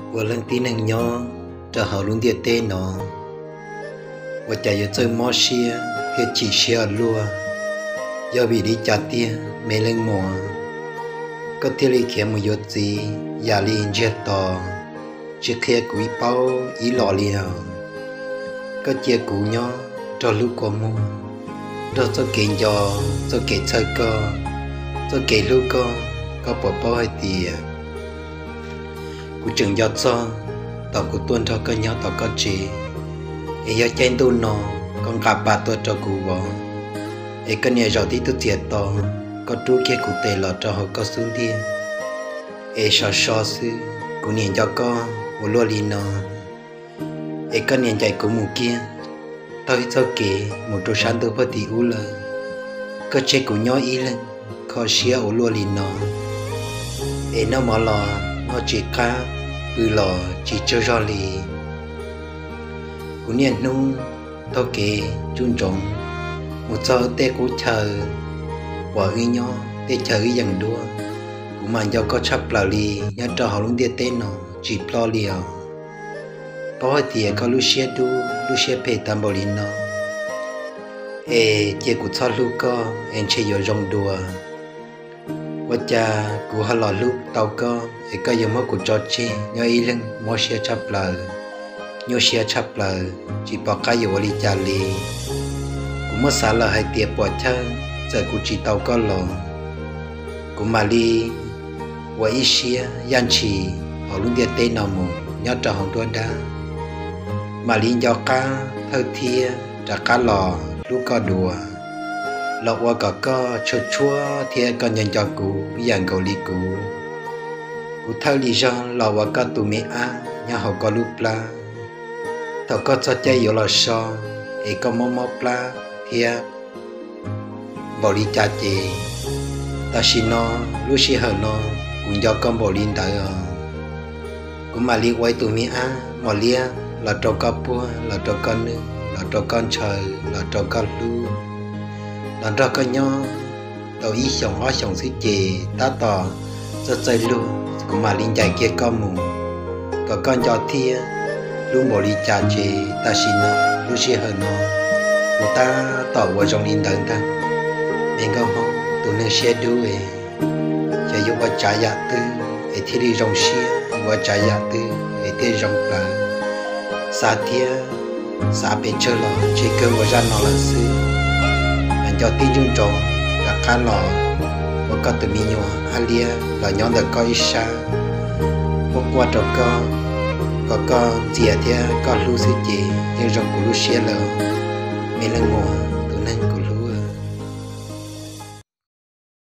我lần tin hàng nhỏ cho họ luôn tiệt tê nó và chạy cho chơi mò xia thì chỉ xia lúa do bị đi chặt tia mê lên mùa có thể lấy kiếm một chút gì giả liền chết to chỉ khi cúi bao ý lò liều có chia cú nhỏ cho lúc qua mua đó cho kiện cho kiện chơi co cho kiện lúc có bỏ bao hay tiền cú chừng giọt cho tao cú tuân cho cái nhau tao có chỉ ấy giờ trên tu nó con gặp bà tôi cho cú bỏ ấy cái này rồi thì tôi thiệt to có chú kia cú tê lọt cho họ có xuống đi ấy so sư cú nhìn cho con một lúa lì nó ấy cái này chạy cú mù kia tao cho kể một chỗ sáng tôi phải đi u là có chơi cú nhỏ ý lên khó xía ở lúa lì nó ấy nó mà lò nó chỉ cá bự lò chỉ chơi rò lì cú niệm nung tao kể chun trống một giờ tê cú chờ quả ghi nhỏ tê chờ ghi dần đua cú mà do có chấp là lì nhớ cho họ luôn tiệt tên nó chỉ lo liều bao thì có Lucia pe tambolino chia cú cho lu co em chơi vô rong đùa quá cha cú họ lò lúc tàu co có giờ mới cú cho chơi nhớ ý lưng mua xe chấp là nhiều xe chấp là chỉ bỏ cái vô đi trả lì cú mất xả là hai tiệp bỏ chân giờ cú chỉ tàu co lò cú mà đi qua ít xe yan chỉ họ luôn tiệt tên nào mù nhớ cho họ đua đá mà liên do cá thơ thia trả cá lò lúc có đùa lọ qua cả có chua chua thia còn nhận cho cụ dàn cầu li cụ thơ li do lọ qua cả tụ mẹ á nhà họ có lúc la thọ có cho chơi vô lò so ấy có mò pla thia bỏ đi cha chê ta xin nó lúc xí hở nó cũng do con bỏ linh đại cũng mà li quay tụ mẹ á mà lia là trâu cá bua là trâu cá nước là trâu cá trời là trâu cá lu là trâu cá nho tàu ý sống hóa sống xí chè tá tỏ rất dây luôn cũng mà linh chạy kia con mù có con cho thia luôn bỏ đi trà chè ta xin nó lu xí hờ nó của ta tỏ qua trong linh đằng ta bên cao không tụi nó xe đuôi chạy vô qua trả dạ tư để thi đi rong xia qua trả dạ tư để thi rong là sa tia sa bên chơi lò chỉ cơ của ra nó là sư anh cho tin chung trộn là cá lò và có từ mi nhỏ alia là nhóm được coi xa một qua trò có gì à thế có lưu sư chị nhưng trong của lưu xe lờ mình là ngồi